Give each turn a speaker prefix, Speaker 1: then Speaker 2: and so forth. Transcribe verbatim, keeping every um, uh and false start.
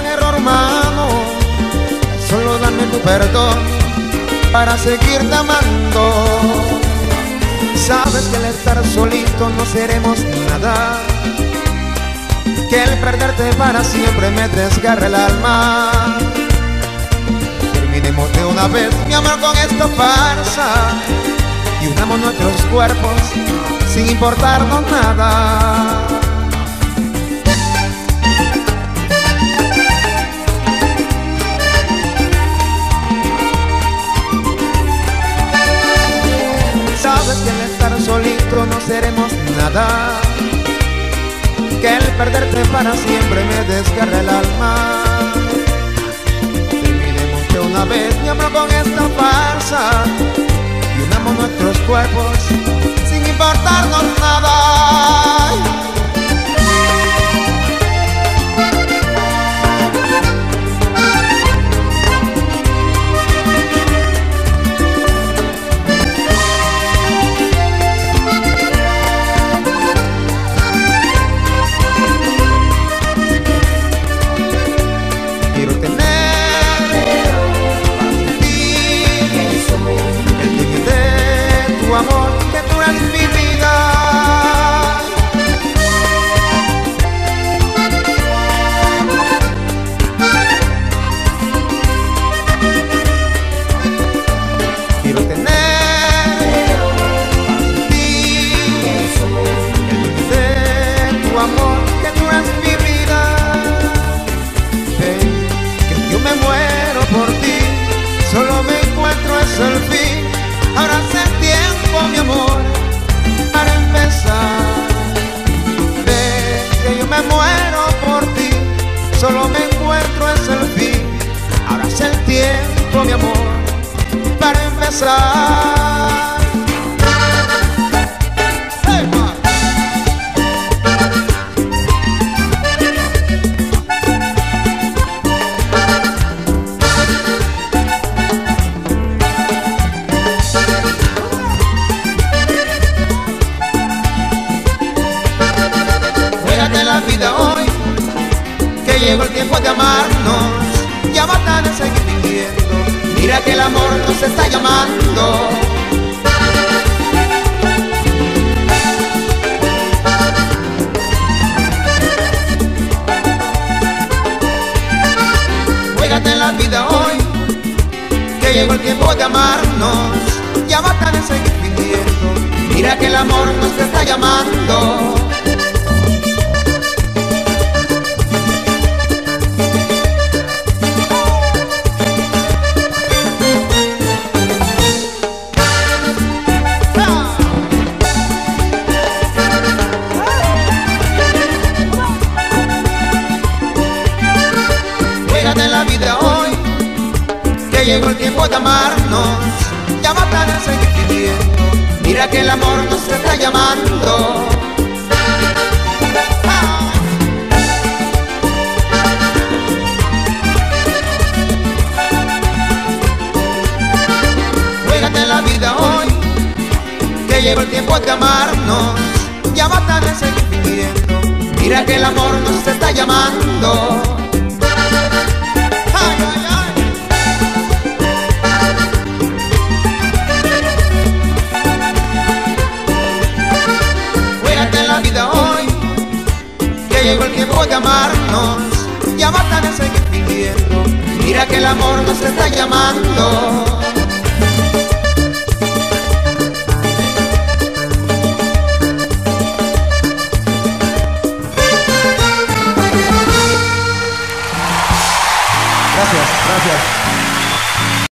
Speaker 1: error humano, solo dame tu perdón para seguirte amando. Sabes que al estar solitos no seremos nada, que el perderte para siempre me desgarra el alma. Terminemos de una vez, mi amor, con esta farsa y unamos nuestros cuerpos sin importarnos nada. Sabes que al estar solitos no seremos nada, que el perderte para siempre me desgarra el alma. Terminemos de una vez, mi amor, con esta farsa y unamos nuestros cuerpos sin importarnos nada. Quiero tener para ti el dueño de tu amor, que tú eres mi vida. Quiero tener para ti el dueño de tu amor, que tú eres mi vida. Hey, que yo me muero por ti, solo me encuentro es el fin. Ahora es el tiempo, mi amor, para empezar. Ve que yo me muero por ti, solo me encuentro es el fin. Ahora es el tiempo, mi amor, para empezar. Hey, ma. Juégate la vida hoy, que llegó el tiempo de amarnos. Ya basta de seguir fingiendo, mira que el amor nos está llamando. Juégate la vida hoy, que llegó el tiempo de amarnos. Ya basta de seguir fingiendo, mira que el amor nos está llamando. Juégate la vida hoy, que llegó el tiempo de amarnos. Ya basta de seguir pidiendo, mira que el amor nos está llamando. Juégate la vida hoy, que llegó el tiempo de amarnos. Ya basta de seguir pidiendo, mira que el amor nos está llamando. Ay, ay, ay. Juégate la vida hoy, que llegó el tiempo de amarnos. Ya basta de seguir fingiendo, mira que el amor nos está llamando. Gracias, gracias.